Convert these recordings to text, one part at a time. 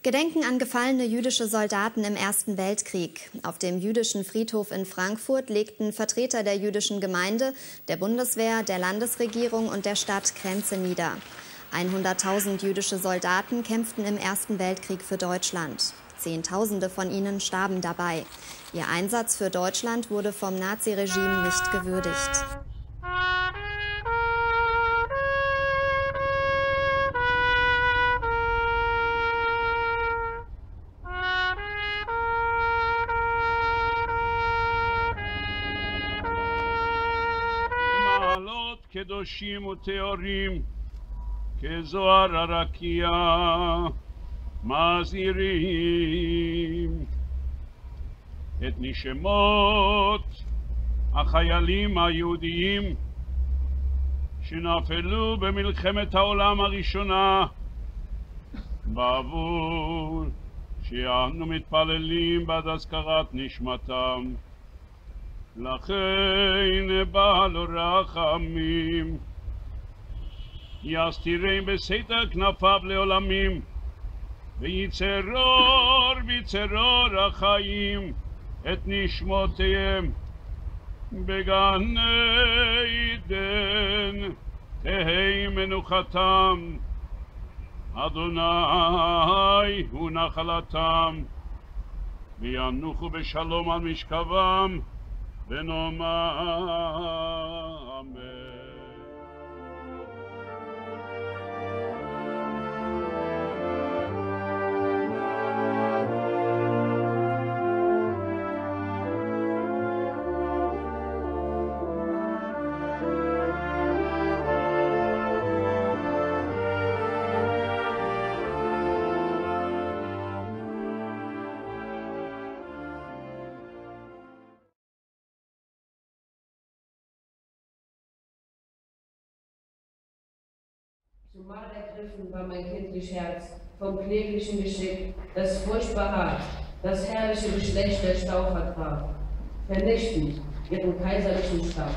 Gedenken an gefallene jüdische Soldaten im Ersten Weltkrieg. Auf dem jüdischen Friedhof in Frankfurt legten Vertreter der jüdischen Gemeinde, der Bundeswehr, der Landesregierung und der Stadt Kränze nieder. 100.000 jüdische Soldaten kämpften im Ersten Weltkrieg für Deutschland. Zehntausende von ihnen starben dabei. Ihr Einsatz für Deutschland wurde vom Naziregime nicht gewürdigt. קדושים וטהורים כזוהר הרקיע מזהירים את נשמות החיילים היהודיים שנפלו במלחמת העולם הראשונה, בעבור שאנו מתפללים בעד הזכרת נשמתם. לכן בא לו רחמים, יסתירם בסתר כנפיו לעולמים, ויצרור בצרור החיים את נשמותיהם בגן עדן תהי מנוחתם. אדוני הוא נחלתם, וינוחו בשלום על משכבם. ונאמר אמן. Zum Mal ergriffen war mein kindlich Herz vom kläglichen Geschick, das furchtbar hart, das herrliche Geschlecht der Staufer traf, vernichtend ihren kaiserlichen Stamm.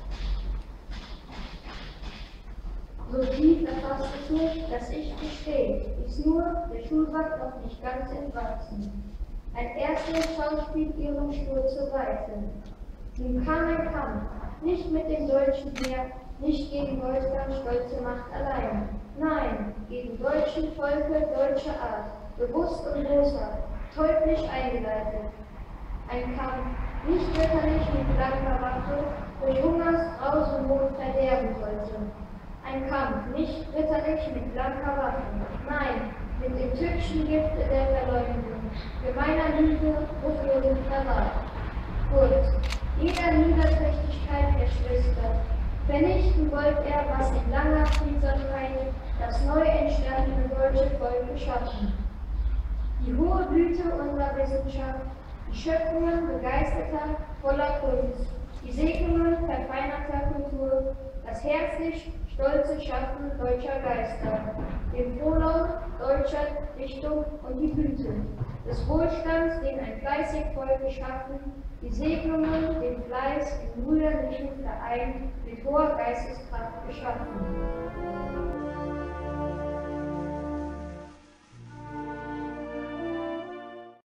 So tief erfasst es mich, dass ich gestehe, ist nur der Schulsack noch nicht ganz entwachsen. Ein erstes Schauspiel ihren Stuhl zur Seite. Nun kam ein Kampf, nicht mit dem deutschen Heer, nicht gegen Deutschlands stolze Macht allein. Nein, gegen deutschen Volke, deutsche Art, bewusst und großer, teuflisch eingeleitet. Ein Kampf, nicht ritterlich mit blanker Waffe, durch Hungers, Graus und Not verderben sollte. Ein Kampf, nicht ritterlich mit blanker Waffe, nein, mit dem tückischen Gifte der Verleumdung, gemeiner Lüge, ruchlosen Verrat. Kurz, jeder Niederträchtigkeit erschwistert. Vernichten wollte er, was in langer Kriegserscheinung das neu entstandene deutsche Volk geschaffen. Die hohe Blüte unserer Wissenschaft, die Schöpfungen begeisterter, voller Kunst, die Segnungen verfeinerter Kultur, das herzlich stolze Schaffen deutscher Geister, den Frohlaut deutscher Dichtung und die Blüte des Wohlstands, den ein fleißig Volk geschaffen, die Segnungen, den Fleiß im brüderlichen Verein mit hoher Geisteskraft geschaffen.